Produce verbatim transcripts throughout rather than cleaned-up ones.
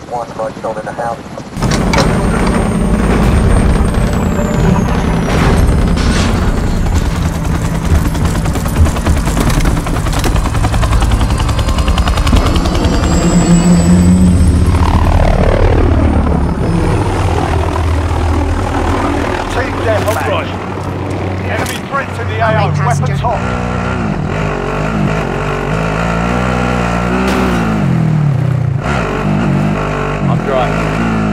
One marshal in the house. Team Deathmatch. Enemy threats in the A O. Weapons hot. I'm driving.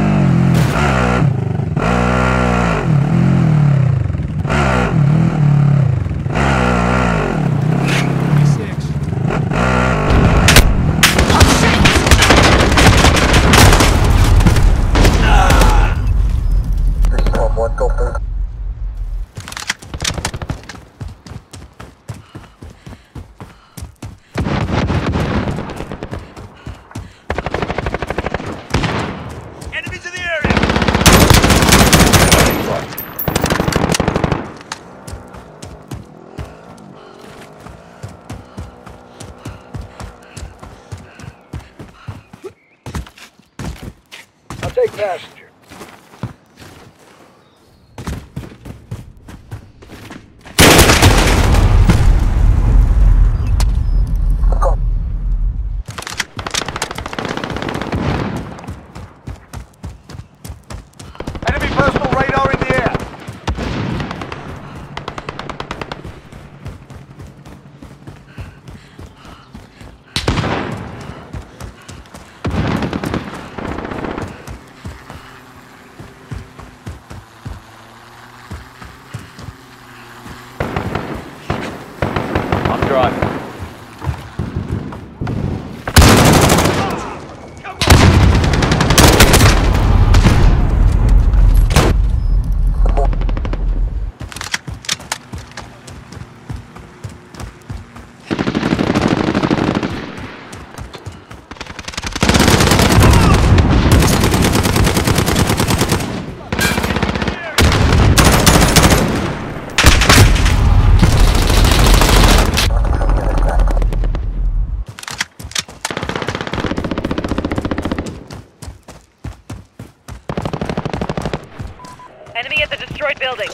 Take passenger. Enemy personal radar in the air. Driving. Enemy at the destroyed building.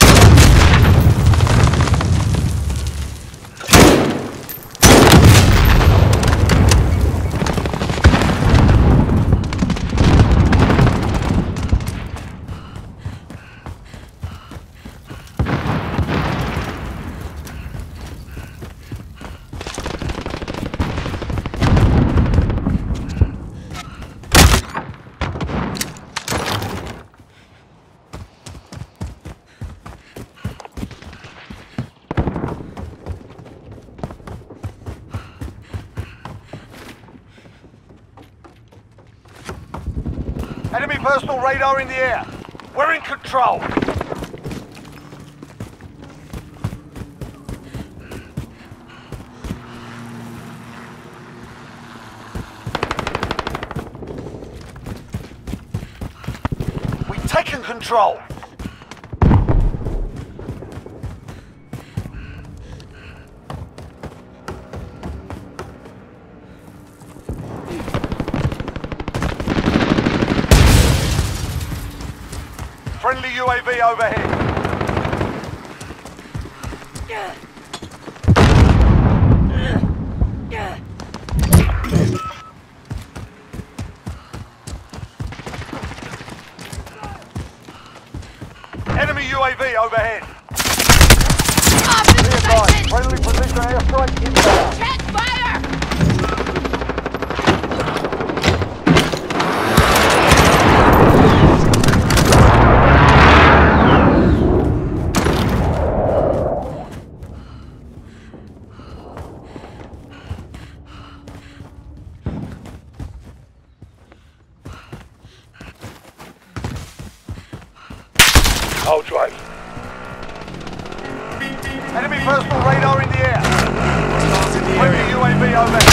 Enemy personal radar in the air. We're in control. We've taken control. Friendly U A V overhead. Enemy U A V overhead. Be advised, friendly precision airstrike inbound. Check fire! Hold drive. Enemy personal radar in the air. Stars in the Friendly area. U A V overhead.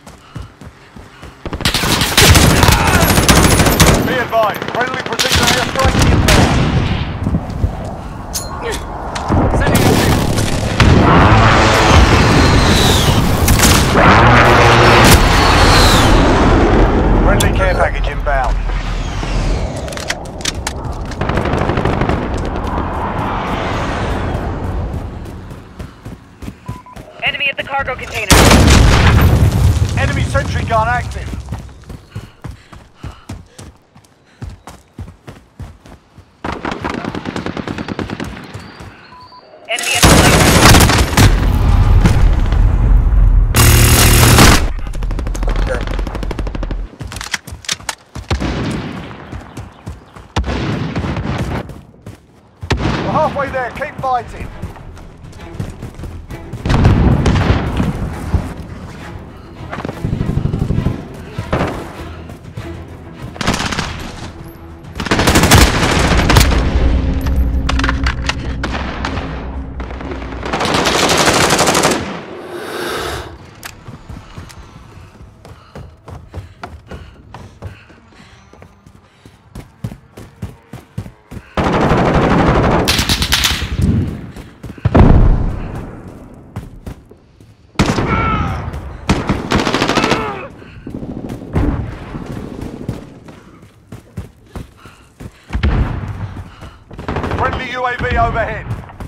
Be advised, friendly precision airstrike cargo container. Enemy sentry gun active. Enemy at the playground. We're halfway there, keep fighting. Friendly U A V overhead.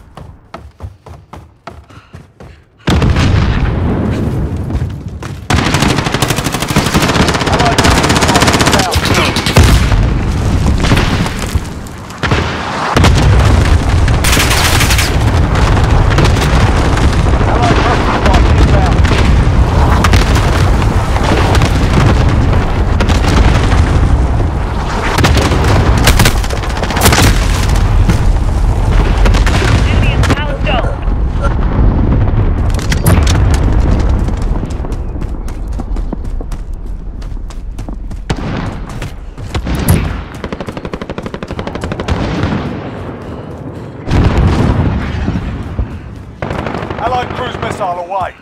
Allied cruise missile away.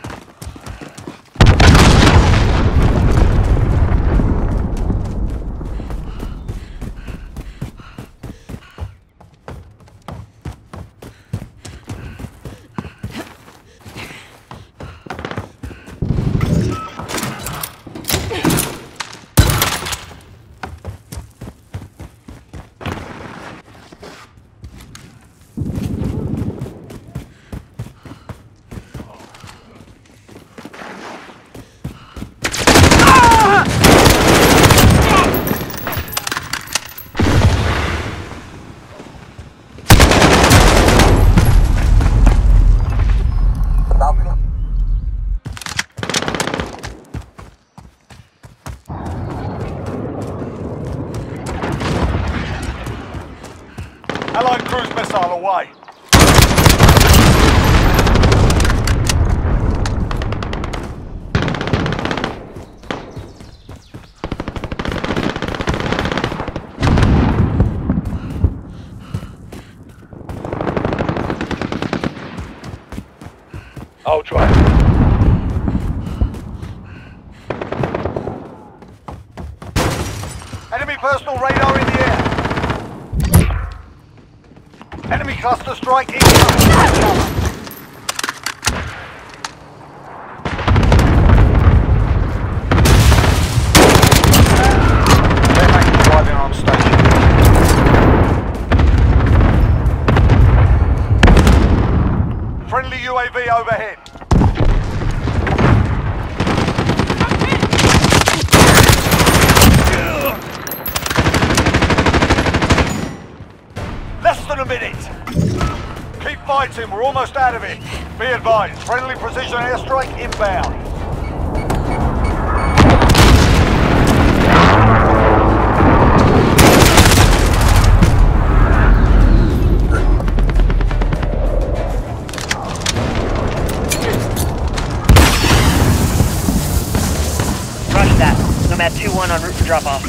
Allied cruise missile away. I'll try. Enemy personal radar in the air. Enemy cluster strike incoming. Driving on station. Friendly U A V overhead. Less than a minute. Keep fighting, we're almost out of it. Be advised, friendly precision airstrike inbound. Rush that. Nomad two one en route for drop-off.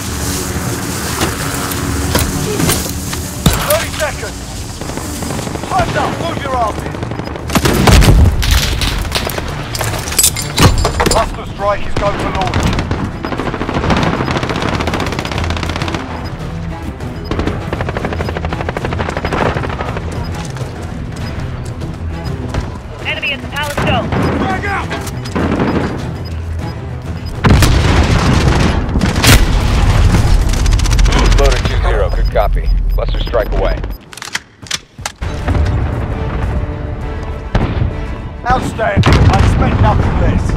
thirty seconds. Time's up, move your asses. Cluster strike is go for launch. Enemy at the Palace Dome. Frag out! Loader two zero, good copy. Cluster strike away. Outstanding. expect nothing less.